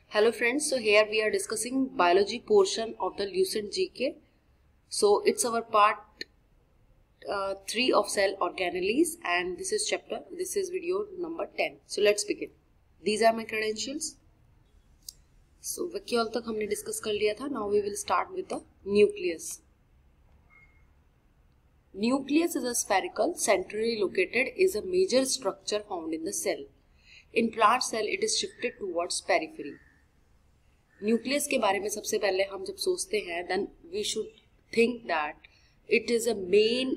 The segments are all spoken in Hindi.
Hello friends, so here we are discussing biology portion of the Lucent GK. So it's our part 3 of cell organelles and this is video number 10. So let's begin. These are my credentials. So vacuole तक हमने discuss कर लिया था. Now we will start with the nucleus. Nucleus is a spherical, centrally located, is a major structure found in the cell. In plant cell, it is shifted towards periphery. Nucleus के बारे में सबसे पहले हम जब सोचते हैं then we should think that it is a main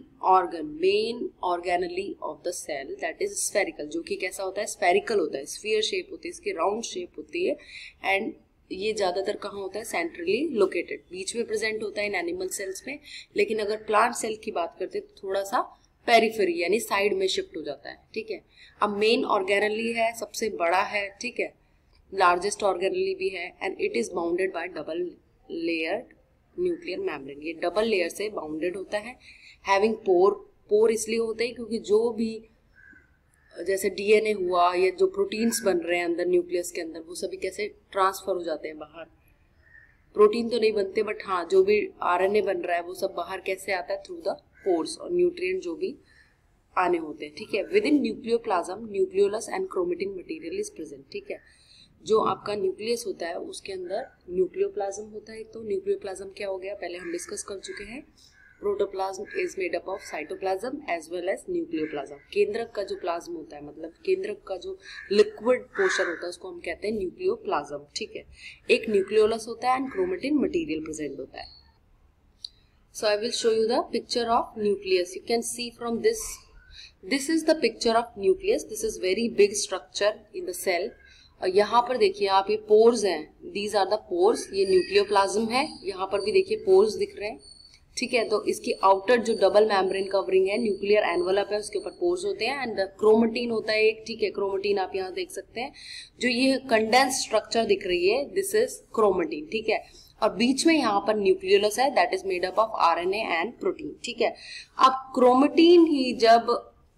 organelle of the cell that is spherical, जो कि कैसा होता है, स्फेरिकल होता है, स्फीयर शेप होती है, इसकी राउंड शेप होती है एंड ये ज्यादातर कहाँ होता है, सेंट्रली लोकेटेड, बीच में प्रेजेंट होता है इन एनिमल सेल्स में. लेकिन अगर प्लांट सेल की बात करते हैं तो थोड़ा सा पेरिफेरी यानी साइड में शिफ्ट हो जाता है. ठीक है, अब मेन ऑर्गेनली है, सबसे बड़ा है, ठीक है, लार्जेस्ट ऑर्गेनली भी है and it is bounded by double layered nuclear membrane. ये डबल लेयर से बाउंडेड होता है. हैविंग पोर इसलिए होते हैं क्योंकि जो भी जैसे डीएनए हुआ, ये जो प्रोटीन्स बन रहे हैं अंदर न्यूक्लियस के अंदर, वो सभी कैसे ट्रांसफर हो जाते हैं बाहर. प्रोटीन तो नहीं बनते बट हाँ, जो भी आरएनए बन रहा है वो सब बाहर कैसे आता है, थ्रू द पोर्स, और न्यूट्रिएंट जो भी आने होते हैं. ठीक है, within nucleoplasm nucleolus and chromatin material is present. ठीक है, जो आपका न्यूक्लियस होता है उसके अंदर न्यूक्लियोप्लाज्म होता है. तो न्यूक्लियोप्लाज्म क्या हो गया, पहले हम डिस्कस कर चुके हैं. Protoplasm is made up of cytoplasm as well as nucleoplasm. केंद्रक का जो प्लाज्म होता है, मतलब केंद्रक का जो लिक्विड पोर्शन होता है उसको हम कहते हैं न्यूक्लियोप्लाज्म. ठीक है, एक न्यूक्लियोलस होता है एंड क्रोमेटिन मटेरियल प्रेजेंट होता है. So I will show you the picture of nucleus. You can see from this is the picture of nucleus. This is very big structure in the cell. और यहाँ पर देखिए आप, ये पोर्स हैं, दीज आर द पोर्स. ये न्यूक्लियोप्लाज्म है, यहाँ पर भी देखिए पोर्स दिख रहे हैं. ठीक है, तो इसकी आउटर जो डबल मेम्ब्रेन कवरिंग है, न्यूक्लियर एनवलप है, उसके ऊपर पोर्स होते हैं एंड क्रोमेटिन होता है एक. ठीक है, क्रोमेटिन आप यहाँ देख सकते हैं. जो ये कंडेंस स्ट्रक्चर दिख रही है, दिस इज क्रोमेटिन. ठीक है, और बीच में यहाँ पर न्यूक्लियोलस है that is made up of RNA and protein. ठीक है, अब क्रोमेटिन ही जब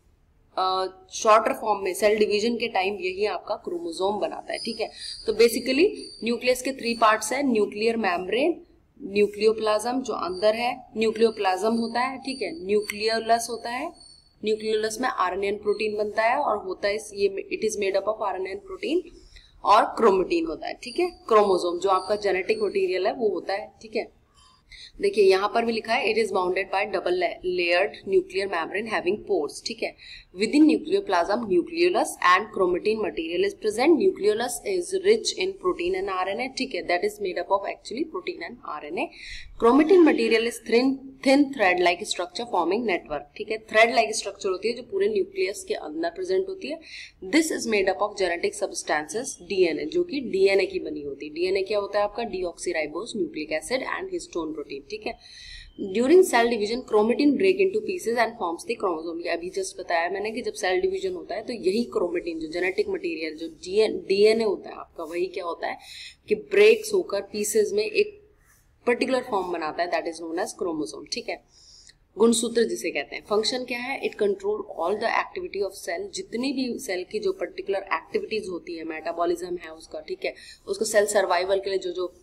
शॉर्टर फॉर्म में सेल डिवीजन के टाइम यही आपका क्रोमोसोम बनाता है. ठीक है, तो बेसिकली न्यूक्लियस के 3 पार्ट्स है, न्यूक्लियर मेम्ब्रेन, न्यूक्लियोप्लाज्म जो अंदर है, न्यूक्लियोप्लाज्म होता है. ठीक है, न्यूक्लियोलस होता है, न्यूक्लियोलस में आरएनए एंड प्रोटीन बनता है और होता है ये it is made up of RNA and protein, और क्रोमेटिन होता है. ठीक है, क्रोमोसोम जो आपका जेनेटिक मटेरियल है वो होता है. ठीक है, देखिए यहाँ पर भी लिखा है it is bounded by double layered nuclear membrane having pores. ठीक है, within nucleoplasm nucleolus and chromatin material is present. Nucleolus is rich in protein and RNA. ठीक है, that is made up of actually protein and RNA. Chromatin material is thin thread like structure forming network. ठीक है, थ्रेड लाइक स्ट्रक्चर होती है जो पूरे न्यूक्लियस के अंदर प्रेजेंट होती है. This is made up of genetic substances DNA, जो कि डीएनए की बनी होती है. डीएनए क्या होता है आपका, deoxyribose nucleic acid and histone protein. ठीक है, during cell division chromatin break into pieces and forms the chromosome. ये अभी जस्ट बताया मैंने कि जब सेल डिवीजन होता है तो यही क्रोमेटिन जो जेनेटिक मटेरियल जो डीएनए होता है आपका, वही क्या होता है कि ब्रेक्स होकर पीसेस में एक पर्टिकुलर फॉर्म बनाता है, that is known as chromosome. ठीक है, गुणसूत्र जिसे कहते हैं. फंक्शन क्या है, it control all the activity of cell. जितनी भी सेल की जो पर्टिकुलर एक्टिविटीज होती है, मेटाबॉलिज्म है उसका, ठीक है, उसको सेल सर्वाइवल के लिए जो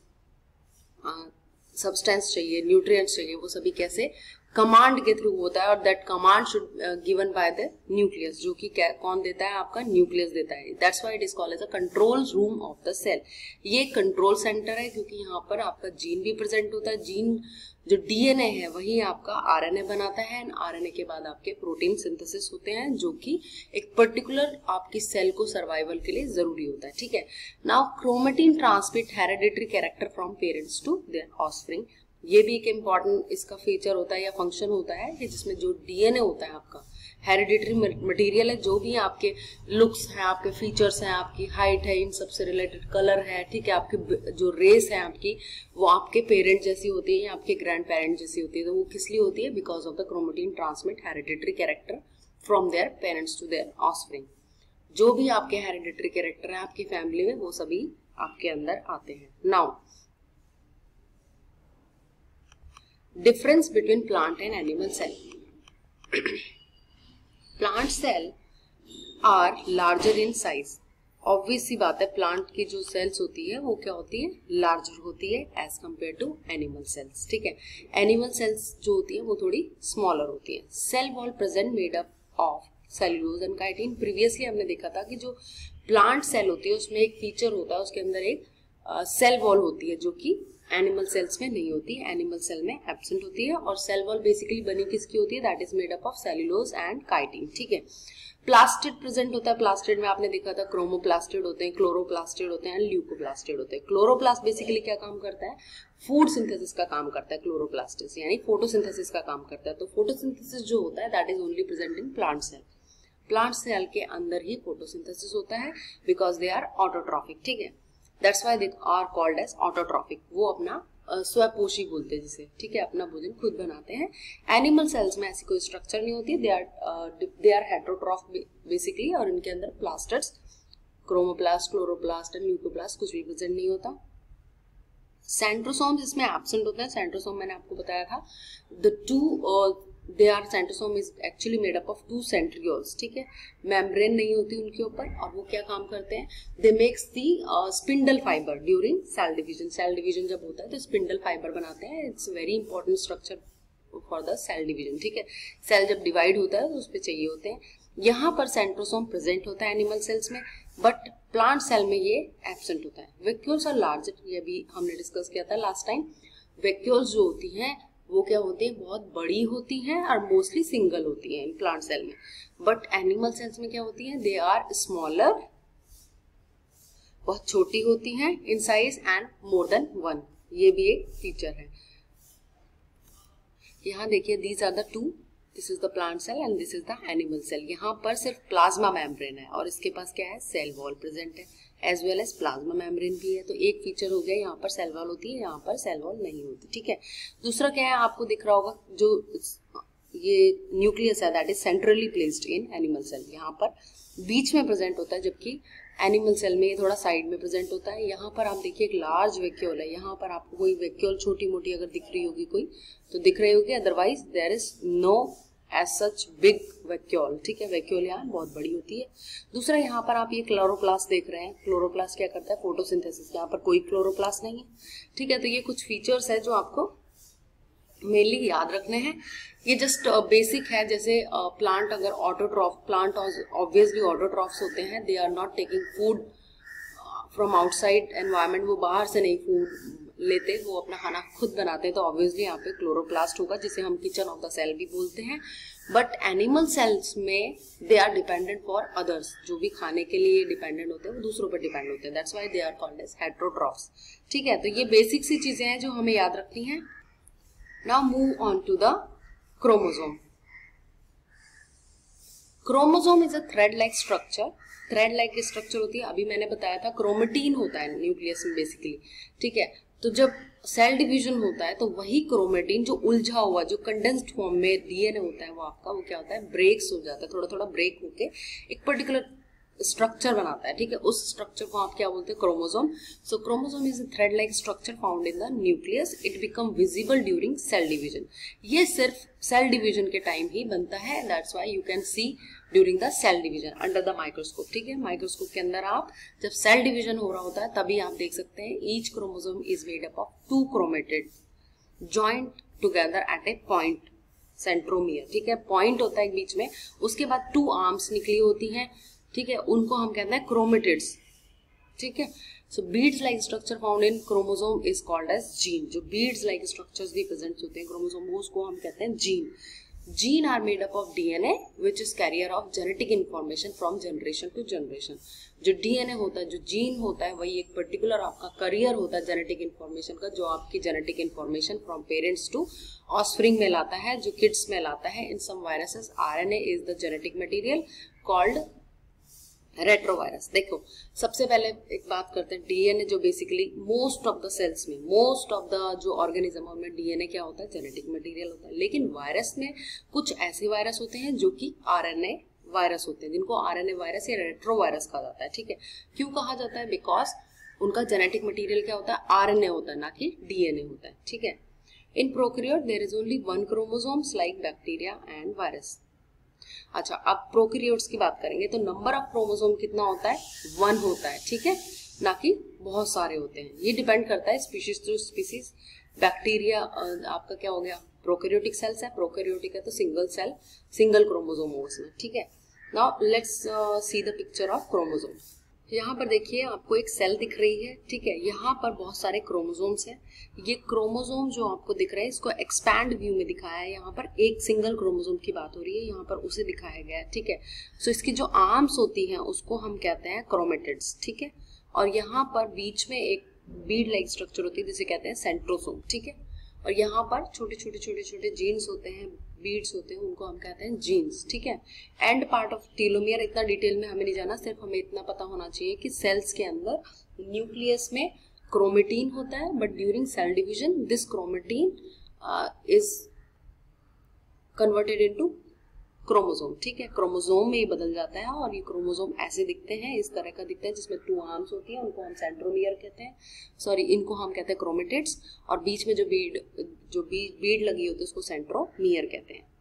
सब्सटेंस चाहिए, न्यूट्रिएंट्स चाहिए, वो सभी कैसे कमांड के थ्रू होता है. और that command should given by the nucleus, जो कि कौन देता है, आपका न्यूक्लियस देता है. That's why it is called as a control room of the cell. ये कंट्रोल सेंटर है क्योंकि यहाँ पर आपका जीन भी प्रेजेंट होता है. जीन जो डीएनए है वही आपका आरएनए बनाता है एंड आरएनए के बाद आपके प्रोटीन सिंथेसिस होते हैं जो कि एक पर्टिकुलर आपकी सेल को सर्वाइवल के लिए जरूरी होता है. ठीक है, now chromatin transmit hereditary character from parents to their offspring. ये भी एक इम्पॉर्टेंट इसका फीचर होता है या फंक्शन होता है कि जिसमें जो डीएनए होता है आपका हेरिडिटरी मटेरियल है, जो भी आपके लुक्स हैं, आपके फीचर्स हैं, आपकी हाइट है, इन सबसे रिलेटेड कलर है. ठीक है, आपकी जो रेस है आपकी, वो आपके पेरेंट जैसी होती है या आपके ग्रैंड पेरेंट जैसी होती है. तो वो किस लिए होती है, because of the chromatin transmit hereditary character from their parents to their offspring. जो भी आपके हेरिडिटरी कैरेक्टर है आपकी फैमिली में, वो सभी आपके अंदर आते हैं. Now difference between plant and animal cell. Plant cell are larger in size. Obvious सी बात है, प्लांट की जो सेल्स होती है वो क्या होती है, लार्जर होती है as compare to animal cells, ठीक है। एनिमल सेल्स जो होती है वो थोड़ी स्मॉलर होती है। Cell wall present made up of cellulose and chitin. Previously हमने देखा था कि जो प्लांट सेल होती है उसमें एक फीचर होता है, उसके अंदर एक सेल वॉल होती है जो कि एनिमल सेल्स में नहीं होती, एनिमल सेल में एब्सेंट होती है। और सेल वॉल बेसिकली बनी किसकी होती है, that is made up of cellulose and chitin, ठीक है। प्लास्टिड प्रेजेंट होता है, प्लास्टिड में आपने देखा था क्रोमोप्लास्टिड होते हैं, क्लोरोप्लास्टिड होते हैं, ल्यूकोप्लास्टिड होते हैं। क्लोरोप्लास्ट बेसिकली क्या काम करता है, फूड सिंथेसिस का काम करता है, क्लोरोप्लास्टिस यानी फोटोसिंथेसिस का काम करता है। तो फोटोसिंथेसिस जो होता है that is only present in plant cell. Plant cell के अंदर ही फोटोसिंथेसिस होता है बिकॉज दे आर ऑटोट्रॉफिक, ठीक है। That's why they are called as autotrophic. वो अपना स्वपोषी बोलते हैं जिसे, ठीक है, अपना भोजन खुद बनाते हैं। एनिमल सेल्स में ऐसी कोई स्ट्रक्चर नहीं होती, दे आर हेटेरोट्रॉफ बेसिकली, और इनके अंदर plastids, chromoplast, chloroplast and leucoplast कुछ भी प्रेजेंट नहीं होता। सेंट्रोसोम्स इसमें एब्सेंट होते हैं। सेंट्रोसोम मैंने आपको बताया था, the two centrosome is actually made up of 2 centrioles, ठीक है। मेम्ब्रेन नहीं होती उनके ऊपर, और वो क्या काम करते हैं, they makes the spindle fibre during cell division. Cell division जब होता है तो स्पिंडल फाइबर बनाते हैं। It's very important structure for the cell division, ठीक है। सेल जब डिवाइड होता है तो उस पर चाहिए होते हैं। यहाँ पर सेंट्रोसोम प्रेजेंट होता है एनिमल सेल्स में, बट प्लांट सेल में ये एब्सेंट होता है। वैक्यूल्स और लार्जर, ये भी हमने डिस्कस किया था लास्ट टाइम। वैक्यूल्स जो होती हैं वो क्या होती है, बहुत बड़ी होती हैं और मोस्टली सिंगल होती हैं इन प्लांट सेल में। बट एनिमल सेल्स में क्या होती हैं, दे आर स्मॉलर, बहुत छोटी होती हैं in size and more than 1। ये भी एक फीचर है। यहाँ देखिए, these are the 2, this is the plant cell and this is the animal cell. यहाँ पर सिर्फ प्लाज्मा मेम्ब्रेन है और इसके पास क्या है, सेल वॉल प्रेजेंट है as well as plasma membrane भी है। तो एक फीचर हो गया, यहाँ पर सेल वॉल होती है, यहाँ पर सेल वॉल नहीं होती, ठीक है। दूसरा क्या है, आपको दिख रहा होगा जो ये न्यूक्लियस है that is centrally placed in animal cell, यहाँ पर बीच में प्रेजेंट होता है, जबकि एनिमल सेल में ये थोड़ा साइड में प्रेजेंट होता है। यहाँ पर आप देखिए एक लार्ज वैक्यूल है, यहाँ पर आपको कोई वैक्यूल छोटी मोटी अगर दिख रही होगी कोई तो दिख रही होगी, otherwise there is no as such big vacuole, ठीक है। वैक्यूल यहाँ बहुत बड़ी होती है। दूसरा, यहाँ पर आप ये क्लोरोप्लास्ट देख रहे हैं, क्लोरोप्लास्ट क्या करता है, फोटोसिंथेसिस। यहाँ पर कोई क्लोरोप्लास्ट नहीं है, ठीक है। तो ये कुछ फीचर्स है जो आपको मेनली याद रखने हैं। ये जस्ट बेसिक है, जैसे प्लांट अगर ऑटोट्रॉफ, प्लांट ऑब्वियसली ऑटोट्रॉफ्स होते हैं, they are not taking food from outside environment, वो बाहर से नहीं फूड लेते, वो अपना खाना खुद बनाते हैं। तो ऑब्वियसली यहाँ पे क्लोरोप्लास्ट होगा जिसे हम किचन ऑफ द सेल भी बोलते हैं। बट एनिमल सेल्स में they are dependent for others, जो भी खाने के लिए डिपेंडेंट होते हैं वो दूसरों पर डिपेंड होते हैं, that's why they are called as heterotrophs, ठीक है। तो ये बेसिक सी चीजें हैं जो हमें याद रखनी है। Now move on to the chromosome. Chromosome is a thread like structure, thread like structure होती है। अभी मैंने बताया था क्रोमेटिन होता है न्यूक्लियस में बेसिकली, ठीक है। तो जब सेल डिवीजन होता है तो वही क्रोमेटिन जो उलझा हुआ, जो कंडेंस्ड फॉर्म में डीएनए होता है वो आपका, वो क्या होता है, ब्रेक्स हो जाता है, थोड़ा थोड़ा ब्रेक होके एक पर्टिकुलर स्ट्रक्चर बनाता है, ठीक है। उस स्ट्रक्चर को आप क्या बोलते हैं, chromosome. So chromosome is a thread like structure found in the nucleus, it become visible during cell division. ये सिर्फ सेल डिवीजन के टाइम ही बनता है, that's why you can see during the cell division under the microscope, ठीक है। माइक्रोस्कोप के अंदर आप जब सेल डिवीजन हो रहा होता है तभी आप देख सकते हैं each chromosome is made up of 2 chromatid joint together at a point, centromere, ठीक है। पॉइंट होता है बीच में, उसके बाद 2 आर्म्स निकली होती हैं, ठीक है, उनको हम कहते हैं क्रोमेटिड्स, ठीक है। So beads like structure found in chromosome is called as gene. जो बीड्स लाइक स्ट्रक्चर्स भी प्रेजेंट होते हैं क्रोमोसोम में उसको हम कहते हैं gene. Gene are made up of DNA which is carrier of genetic information from generation to generation. जो डीएनए होता है, जो जीन होता है, वही एक पर्टिकुलर आपका करियर होता है जेनेटिक इन्फॉर्मेशन का, जो आपकी genetic information from parents to offspring में लाता है, जो किड्स में लाता है। In some viruses RNA is the genetic material called retrovirus. देखो सबसे पहले एक बात करते हैं, डीएनए जो basically most of the cells में, मोस्ट ऑफ द जो ऑर्गेनिज्म में डीएनए क्या होता है, जेनेटिक मटेरियल होता है। लेकिन वायरस में कुछ ऐसे वायरस होते हैं जो कि आरएनए वायरस होते हैं, जिनको आरएनए वायरस या रेट्रोवायरस कहा जाता है, ठीक है। क्यों कहा जाता है, बिकॉज उनका जेनेटिक मटेरियल क्या होता है, आरएनए होता है, ना कि डीएनए होता है, ठीक है। In prokaryote there is only 1 chromosomes like bacteria and virus. अच्छा, अब प्रोकैरियोट्स की बात करेंगे तो नंबर ऑफ क्रोमोसोम कितना होता है, 1 होता है, ठीक है, ना कि बहुत सारे होते हैं। ये डिपेंड करता है स्पीशीज टू स्पीशीज। बैक्टीरिया आपका क्या हो गया, प्रोकैरियोटिक सेल्स है, प्रोकैरियोटिक है तो सिंगल सेल, सिंगल क्रोमोसोम हो उसमें, ठीक है। Now let's see the picture of chromosome. यहाँ पर देखिए आपको एक सेल दिख रही है, ठीक है, यहाँ पर बहुत सारे क्रोमोसोम्स हैं। ये क्रोमोसोम जो आपको दिख रहा है इसको एक्सपैंड व्यू में दिखाया है, यहाँ पर एक सिंगल क्रोमोसोम की बात हो रही है, यहाँ पर उसे दिखाया गया है, ठीक है। सो इसकी जो आर्म्स होती हैं उसको हम कहते हैं क्रोमेटिड्स, ठीक है, और यहाँ पर बीच में एक बीड लाइक स्ट्रक्चर होती है जिसे कहते हैं सेंट्रोसोम, ठीक है, और यहाँ पर छोटे छोटे छोटे छोटे जीन्स होते हैं, बीड्स होते हैं, उनको हम कहते हैं जीन्स, ठीक है। एंड पार्ट ऑफ टेलोमियर, इतना डिटेल में हमें नहीं जाना, सिर्फ हमें इतना पता होना चाहिए कि सेल्स के अंदर न्यूक्लियस में क्रोमेटीन होता है, but during cell division this chromatin is converted into chromosome, ठीक है, क्रोमोसोम में ये बदल जाता है और ये क्रोमोसोम ऐसे दिखते हैं, इस तरह का दिखता है जिसमें 2 आर्म्स होती हैं, उनको हम सेंट्रोमियर कहते हैं, सॉरी इनको हम कहते हैं क्रोमेटिड्स, और बीच में जो बीड लगी होती है उसको सेंट्रोमियर कहते हैं।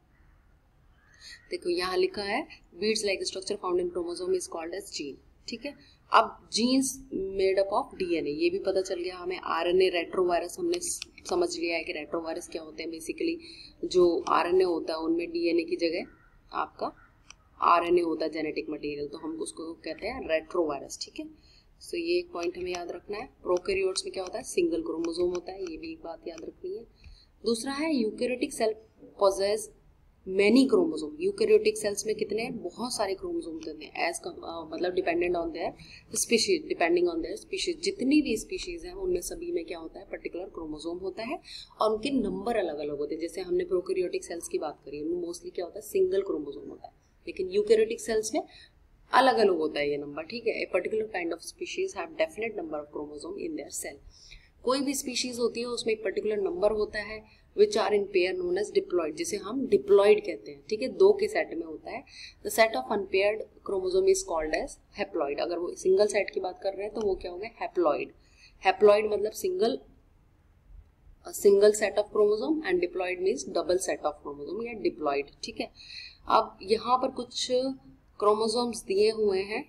देखो यहाँ लिखा है beads like structure found in chromosome is called as gene, ठीक है। अब genes made up of DNA, ये भी पता चल गया हमें। आरएनए, रेट्रोवायरस हमने समझ लिया है कि रेट्रोवायरस क्या होते हैं। बेसिकली जो आरएनए होता है उनमें डीएनए की जगह आपका आरएनए होता है, जेनेटिक मटेरियल, तो हम उसको कहते हैं रेट्रोवायरस, ठीक है। सो ये एक पॉइंट हमें याद रखना है। प्रोकैरियोट्स में क्या होता है, सिंगल क्रोमोसोम होता है, ये भी एक बात याद रखनी है। दूसरा है eukaryotic cell possess many chromosome. Eukaryotic cells में कितने, बहुत सारे क्रोमोसोम होते हैं, एज मतलब dependent on their species, depending on their species, जितनी भी स्पीशीज हैं उनमें सभी में क्या होता है, पर्टिकुलर क्रोमोसोम होता है और उनके नंबर अलग अलग होते हैं। जैसे हमने प्रोकैरियोटिक सेल्स की बात करी, उनमें मोस्टली क्या होता है, सिंगल क्रोमोसोम होता है, लेकिन यूकैरियोटिक सेल्स में अलग अलग होता है ये नंबर, ठीक है। A particular kind of species have definite number of chromosome in their cell. कोई भी स्पीशीज होती है उसमें एक पर्टिकुलर नंबर होता है which are in pair known as diploid, जिसे हम डिप्लॉइड कहते हैं, ठीक है, 2 के सेट में होता है। The set of unpaired chromosome is called as haploid. अगर वो सिंगल सेट की बात कर रहे हैं तो वो क्या हो गया, हैप्लॉइड। हैप्लॉइड मतलब single set of chromosome and diploid means double set of chromosome या डिप्लॉइड, ठीक है। अब यहाँ पर कुछ क्रोमोसोम्स दिए हुए हैं।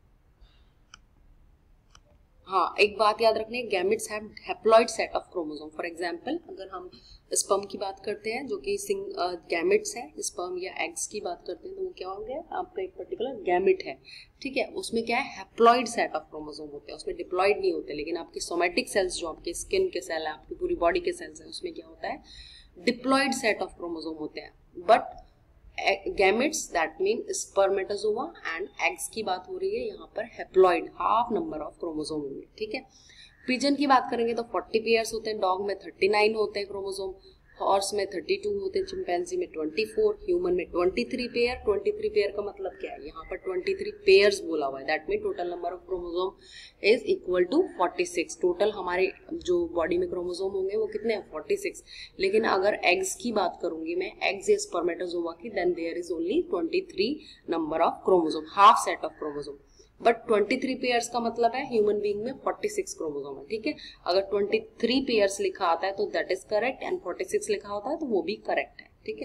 हाँ, एक बात याद रखनी है, gametes have haploid set of chromosome. For example अगर हम स्पर्म की बात करते हैं जो कि गैमेट्स है, स्पर्म या एग्स की बात करते हैं तो वो क्या हो गया, आपका एक पर्टिकुलर गैमेट है, ठीक है, उसमें क्या है, हैप्लॉइड सेट ऑफ क्रोमोसोम होते हैं, उसमें डिप्लॉइड नहीं होते। लेकिन आपके सोमैटिक सेल्स जो आपके स्किन के सेल है, आपकी पूरी बॉडी के सेल्स है, उसमें क्या होता है, डिप्लॉइड सेट ऑफ क्रोमोसोम होते हैं। But gametes that mean spermatozoa and eggs की बात हो रही है, यहाँ पर haploid, half number of chromosome होंगे, ठीक है। पिजन की बात करेंगे तो 40 पेयर्स होते हैं, डॉग में 39 होते हैं क्रोमोसोम, हॉर्स में 32 होते हैं, चिंपैंजी में 24, ह्यूमन में 23 पेयर। 23 पेयर का मतलब क्या है, यहाँ पर 23 पेयर्स बोला हुआ है, that mean total number of chromosome is equal to 46। Total हमारे जो बॉडी में क्रोमोसोम होंगे वो कितने हैं, 46। लेकिन अगर एग्स की बात करूंगी मैं, एग्स या स्पर्मेटोजोआ की, then there is only 23 number of chromosome, half set of chromosome. But 23 pairs का मतलब है ह्यूमन बीइंग में 46 क्रोमोसोम है, ठीक है। अगर 23 पेयर्स लिखा आता है तो दैट इज करेक्ट, एंड 46 लिखा होता है तो वो भी करेक्ट है, ठीक है।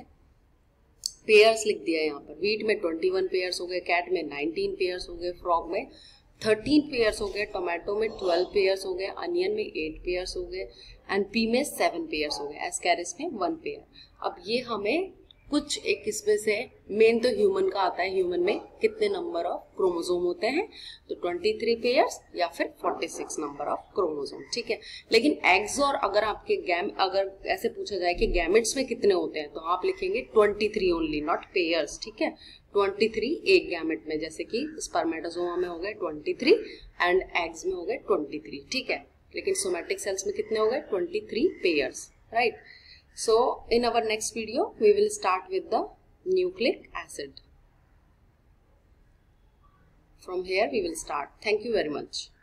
पेयर्स लिख दिया यहाँ पर, वीट में 21 पेयर्स हो गए, कैट में 19 पेयर्स हो गए, फ्रॉग में 13 पेयर्स हो गए, टोमेटो में 12 पेयर्स हो गए, अनियन में 8 पेयर्स हो गए, एंड पी में 7 पेयर्स हो गए, एस्कैरिस में 1 पेयर। अब ये हमें कुछ एक इसमें से मेन तो ह्यूमन का आता है, ह्यूमन में कितने नंबर ऑफ क्रोमोसोम होते हैं, तो 23 पेयर्स या फिर 46 नंबर ऑफ क्रोमोसोम, ठीक है। लेकिन एग्स और अगर आपके अगर ऐसे पूछा जाए कि गैमेट्स में कितने होते हैं तो आप लिखेंगे 23 ओनली, नॉट पेयर्स, ठीक है। 23 एक गैमेट में, जैसे कि स्पर्मेटोजोआ में हो गए 23 एंड एग्स में हो गए 23, ठीक है। लेकिन सोमैटिक सेल्स में कितने हो गए, 23 pairs, right. So in our next video we will start with the nucleic acid. From here we will start. Thank you very much.